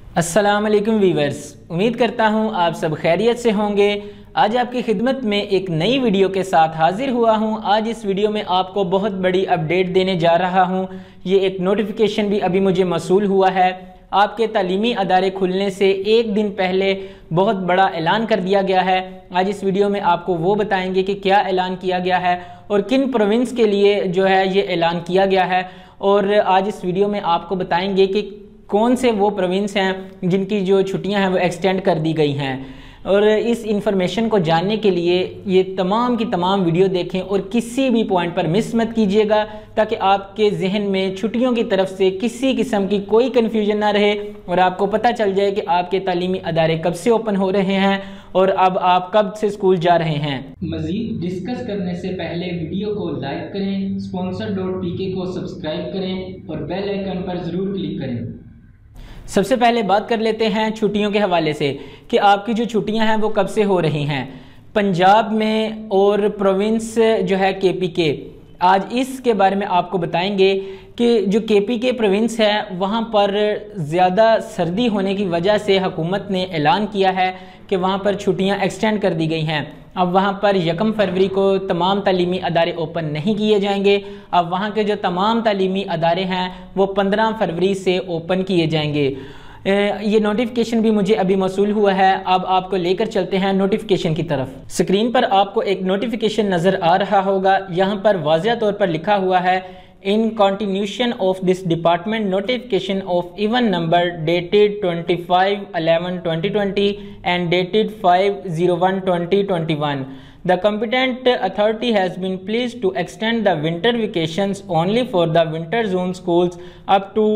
अस्सलाम वालेकुम वीवर्स, उम्मीद करता हूँ आप सब खैरियत से होंगे। आज आपकी खिदमत में एक नई वीडियो के साथ हाजिर हुआ हूँ। आज इस वीडियो में आपको बहुत बड़ी अपडेट देने जा रहा हूँ। ये एक नोटिफिकेशन भी अभी मुझे मसूल हुआ है। आपके तालीमी अदारे खुलने से एक दिन पहले बहुत बड़ा ऐलान कर दिया गया है। आज इस वीडियो में आपको वो बताएंगे कि क्या ऐलान किया गया है और किन प्रोविंस के लिए जो है ये ऐलान किया गया है। और आज इस वीडियो में आपको बताएंगे कि कौन से वो प्रोविंस हैं जिनकी जो छुट्टियां हैं वो एक्सटेंड कर दी गई हैं। और इस इंफॉर्मेशन को जानने के लिए ये तमाम की तमाम वीडियो देखें और किसी भी पॉइंट पर मिस मत कीजिएगा, ताकि आपके जहन में छुट्टियों की तरफ से किसी किस्म की कोई कन्फ्यूजन ना रहे और आपको पता चल जाए कि आपके तालीमी अदारे कब से ओपन हो रहे हैं और अब आप कब से स्कूल जा रहे हैं। मज़ीद डिस्कस करने से पहले वीडियो को लाइक करें, sponsor.pk को सब्सक्राइब करें और बेल आइकन पर ज़रूर क्लिक करें। सबसे पहले बात कर लेते हैं छुट्टियों के हवाले से कि आपकी जो छुट्टियां हैं वो कब से हो रही हैं पंजाब में और प्रोविंस जो है KPK। आज इसके बारे में आपको बताएंगे कि जो KPK प्रोविंस है वहां पर ज़्यादा सर्दी होने की वजह से हुकूमत ने ऐलान किया है कि वहां पर छुट्टियां एक्सटेंड कर दी गई हैं। अब वहाँ पर 1 फरवरी को तमाम तालीमी अदारे ओपन नहीं किए जाएंगे। अब वहाँ के जो तमाम तालीमी अदारे हैं वो 15 फरवरी से ओपन किए जाएंगे। ये नोटिफिकेशन भी मुझे अभी मौसूल हुआ है। अब आपको लेकर चलते हैं नोटिफिकेशन की तरफ। स्क्रीन पर आपको एक नोटिफिकेशन नज़र आ रहा होगा। यहाँ पर वाज़िया तौर पर लिखा हुआ है, In continuation of this department notification of even number dated 25/11/2020 and dated 5/01/2021, the competent authority has been pleased to extend the winter vacations only for the winter zone schools up to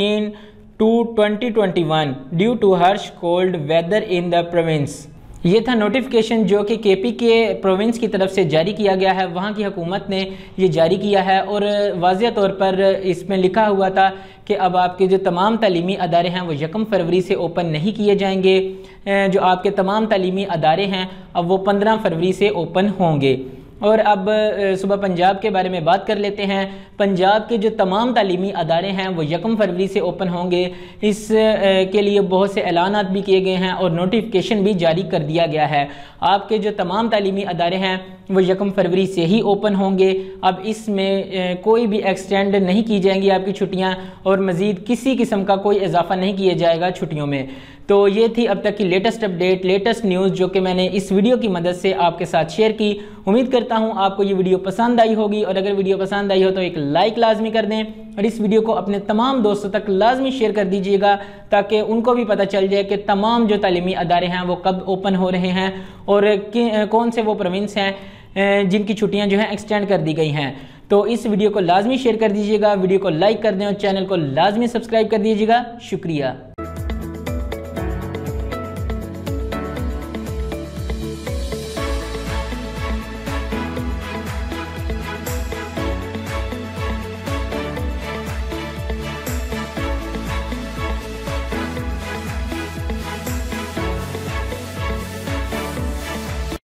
15/2/2021 due to harsh cold weather in the province। ये था notification जो कि KPK province की तरफ से जारी किया गया है। वहाँ की हुकूमत ने ये जारी किया है और वाज़िया तौर पर इसमें लिखा हुआ था कि अब आपके जो तमाम तालीमी अदारे हैं वो 1 फरवरी से ओपन नहीं किए जाएंगे। जो आपके तमाम तालीमी अदारे हैं अब वो 15 फरवरी से ओपन होंगे। और अब सुबह पंजाब के बारे में बात कर लेते हैं। पंजाब के जो तमाम तालीमी अदारे हैं वो 1 फरवरी से ओपन होंगे। इस के लिए बहुत से ऐलानात भी किए गए हैं और नोटिफिकेशन भी जारी कर दिया गया है। आपके जो तमाम तालीमी अदारे हैं वो 1 फरवरी से ही ओपन होंगे। अब इसमें कोई भी एक्सटेंड नहीं की जाएंगी आपकी छुट्टियां और मज़ीद किसी किस्म का कोई इजाफा नहीं किया जाएगा छुट्टियों में। तो ये थी अब तक की लेटेस्ट अपडेट, लेटेस्ट न्यूज़ जो कि मैंने इस वीडियो की मदद से आपके साथ शेयर की। उम्मीद करता हूँ आपको ये वीडियो पसंद आई होगी और अगर वीडियो पसंद आई हो तो एक लाइक लाजमी कर दें और इस वीडियो को अपने तमाम दोस्तों तक लाजमी शेयर कर दीजिएगा, ताकि उनको भी पता चल जाए कि तमाम जो तालीमी अदारे हैं वो कब ओपन हो रहे हैं और कौन से वो प्रोविंस हैं जिनकी छुट्टियाँ जो हैं एक्सटेंड कर दी गई हैं। तो इस वीडियो को लाजमी शेयर कर दीजिएगा, वीडियो को लाइक कर दें और चैनल को लाजमी सब्सक्राइब कर दीजिएगा। शुक्रिया।